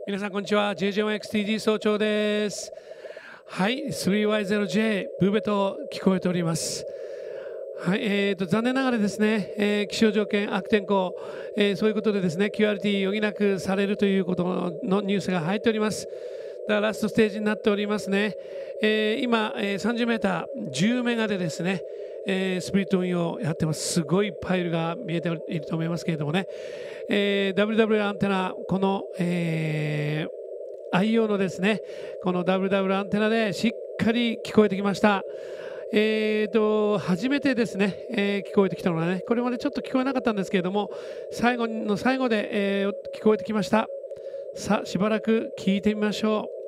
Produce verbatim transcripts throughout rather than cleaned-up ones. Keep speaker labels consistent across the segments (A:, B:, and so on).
A: 皆さんこんにちは。 ジェイジェーワンエックスティージー 総長です。はい、スリーワイゼロジェー ブーベと聞こえております。はい、えーと残念ながらですね、えー気象条件悪天候、えーそういうことでですね キューアールティー 余儀なくされるということのニュースが入っております。だからラストステージになっておりますね。えー今、えー、さんじゅうメーターじゅうメガでですね、えースプリット運用をやってます。すごいパイルが見えていると思いますけれどもね、えー ダブリューダブリュー アンテナ、この、えー愛用のですね、この ダブリューダブリュー アンテナでしっかり聞こえてきました。えーと初めてですね、えー聞こえてきたのはね、これまでちょっと聞こえなかったんですけれども、最後の最後で、えー聞こえてきました。さあ、しばらく聞いてみましょう。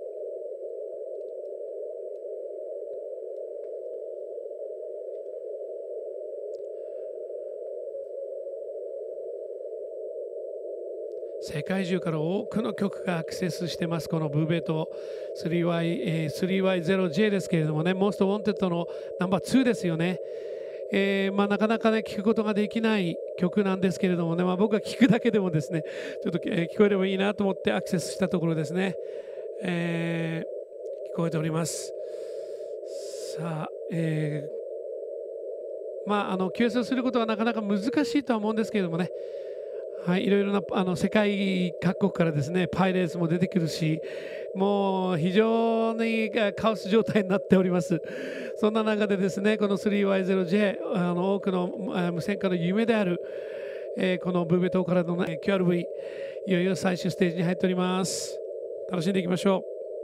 A: 世界中から多くの曲がアクセスしてます、このブーベイト スリーワイ、えースリーワイゼロジェー ですけれどもね、モーストウォンテッドのナンバーツーですよね。えーまあ、なかなかね、聞くことができない曲なんですけれどもね、まあ、僕が聞くだけでもですね、ちょっと、えー聞こえればいいなと思ってアクセスしたところですね、えー聞こえております。さあ、えーまあ、あの キューエス をすることはなかなか難しいとは思うんですけれどもね、はい、いろいろなあの世界各国からですねパイレーツも出てくるし、もう非常にあカオス状態になっております。そんな中でですね、この スリーワイゼロジェー、あの多くのあ無線化の夢である、えーこのブーベ島からの、ね、キューアールブイ、いよいよ最終ステージに入っております。楽しんでいきましょう。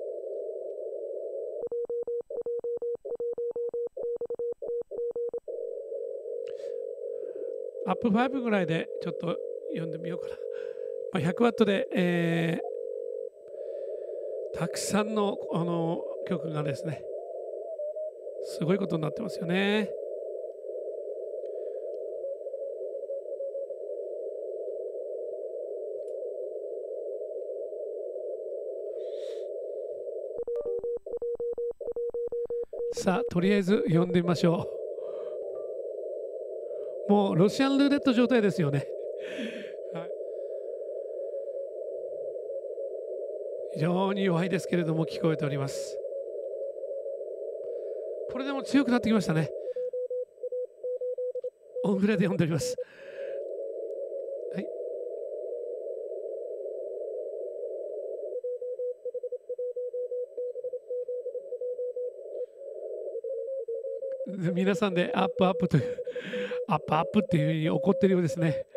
A: アップファイブぐらいでちょっと読んでみようかな。まあ、ひゃくワットで、えーたくさんのあの曲がですね、すごいことになってますよね。さあ、とりあえず読んでみましょう。もうロシアンルーレット状態ですよね。はい、非常に弱いですけれども聞こえております。これでも強くなってきましたね。音符で読んでおります。はい。皆さんでアップアップというアップアップっていうふうに怒ってるようですね。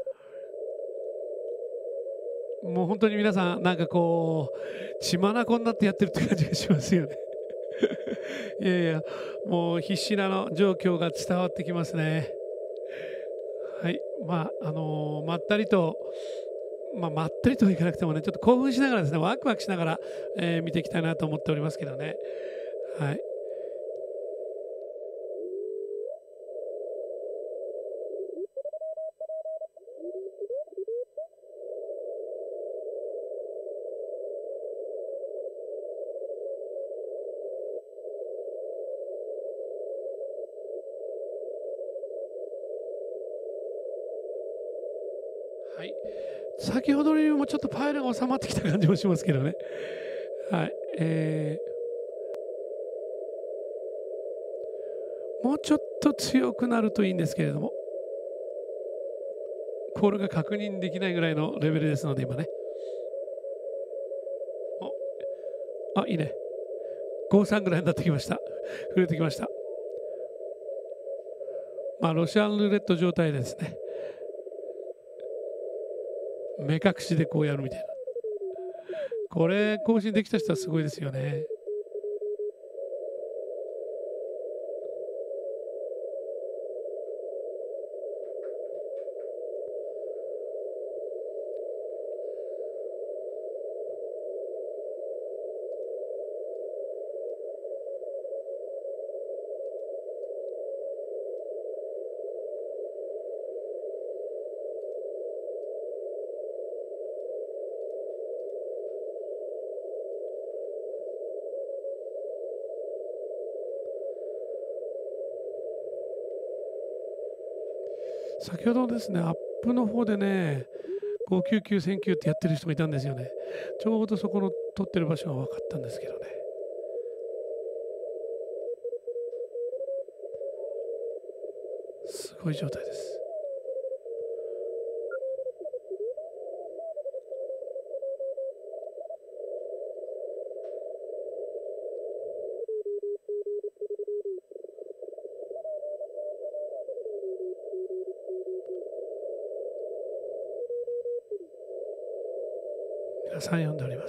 A: もう本当に皆さんなんかこう血眼になってやってるって感じがしますよね。いやいや、もう必死なの状況が伝わってきますね。はい、まああのーまったりと、まあ、まったりとはいかなくてもね、ちょっと興奮しながらですね、ワクワクしながら、えー見ていきたいなと思っておりますけどね。はい。はい。先ほどよりもちょっとパイルが収まってきた感じもしますけどね。はい。えーもうちょっと強くなるといいんですけれども、コールが確認できないぐらいのレベルですので、今ね。おあ、いいね。ごじゅうさんぐらいになってきました。触れてきました。まあ、ロシアンルーレット状態ですね。目隠しでこうやるみたいな。これ、更新できた人はすごいですよね。先ほどですね、アップの方でね、 ごきゅうきゅうせんきゅうってやってる人もいたんですよね。ちょうどそこの撮ってる場所が分かったんですけどね。すごい状態です。皆さん読んでおります。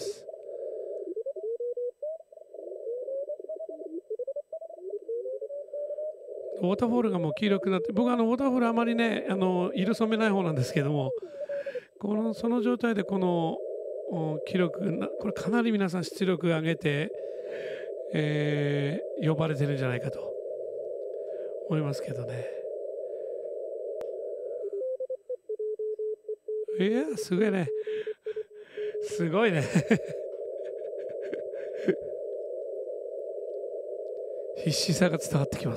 A: ウォーターフォールがもう黄色くなって、僕はあのウォーターフォールあまりね、あの色染めない方なんですけども、このその状態でこの記録な、これかなり皆さん出力上げて、えー、呼ばれてるんじゃないかと思いますけどね。いやすごいね、すごいね必死さが伝わってきます。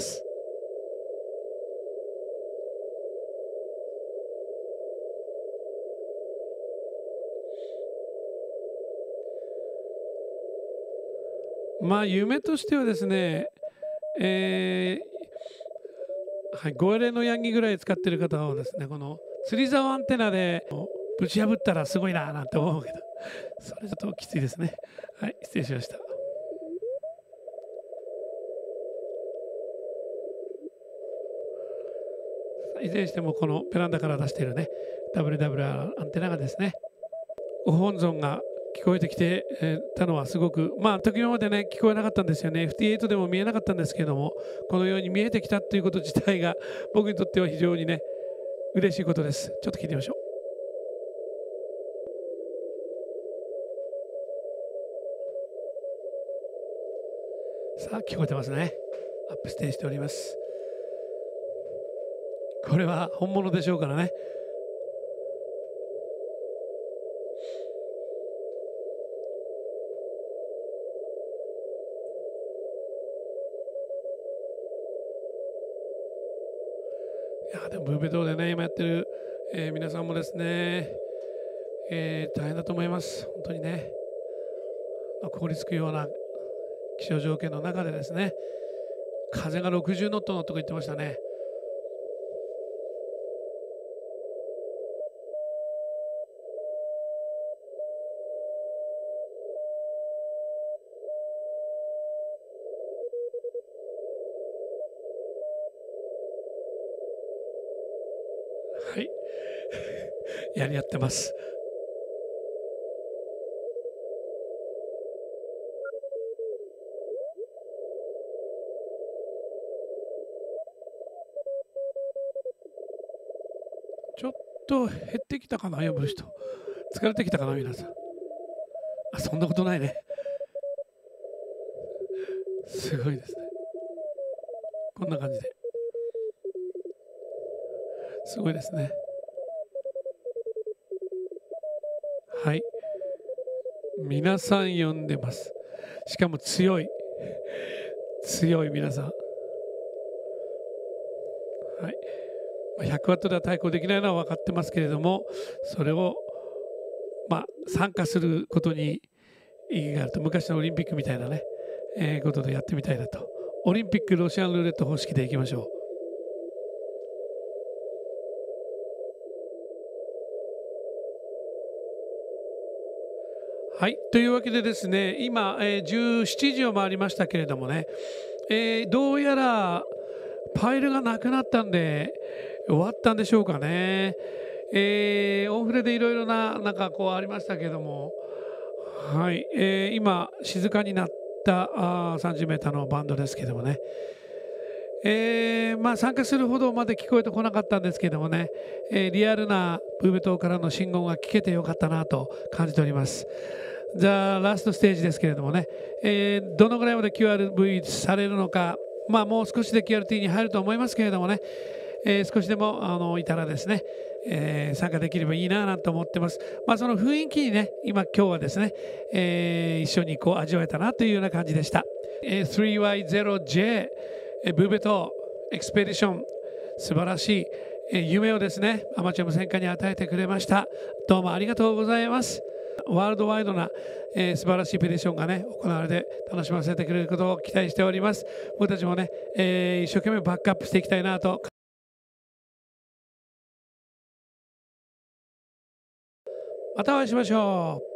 A: まあ夢としてはですね、えーはい、ごエルのヤンギぐらい使ってる方はですね、この釣り竿アンテナでぶち破ったらすごいななんて思うけど、それちょっときついですね。はい、失礼しました。いずれにしてもこのベランダから出しているね ダブリューダブリューアール アンテナがですね、ご本尊が聞こえてきてたのはすごく、まあ時今までね聞こえなかったんですよね。 エフティーエイト でも見えなかったんですけれども、このように見えてきたということ自体が僕にとっては非常にね嬉しいことです。ちょっと聞いてみましょう。さあ聞こえてますね。アップステイしております。これは本物でしょうからね。いやでもブーベ島でね今やってる、えー、皆さんもですね、えー、大変だと思います。本当にね、凍りつくような気象条件の中でですね、風がろくじゅうノットのとか言ってましたね。はいやり合ってます。ちょっと減ってきたかな、呼ぶ人。疲れてきたかな、皆さん。あ、そんなことないね。すごいですね。こんな感じで。すごいですね。はい。皆さん呼んでます。しかも強い。強い皆さん。はい。ひゃくワットでは対抗できないのは分かってますけれども、それを、まあ、参加することに意義があると、昔のオリンピックみたいなね、えー、ことでやってみたいなと。オリンピックロシアンルーレット方式でいきましょう。はい、というわけでですね、今、えー、じゅうしちじを回りましたけれどもね、えー、どうやらパイルがなくなったんで終わったんでしょうかね。えー、オンフレでいろいろななんかこうありましたけども、はい、えー、今静かになったあ さんじゅうメーター のバンドですけどもね、えーまあ、参加するほどまで聞こえてこなかったんですけどもね、えー、リアルなブーベ島からの信号が聞けてよかったなと感じております。じゃあラストステージですけれどもね、えー、どのぐらいまで キューアールブイ されるのか、まあ、もう少しで キューアールティー に入ると思いますけれどもね、えー、少しでもあのいたらですね、えー、参加できればいいななんて思ってます。まあ、その雰囲気にね、今今日はですね、えー、一緒にこう味わえたなというような感じでした。えー、スリーワイゼロジェー ブーベ島エクスペディション素晴らしい、 えー夢をですね、アマチュア無線化に与えてくれました。どうもありがとうございます。ワールドワイドな、えー素晴らしいペティションがね、行われて楽しませてくれることを期待しております。僕たちもね、えー一生懸命バックアップしていきたいなと。またお会いしましょう。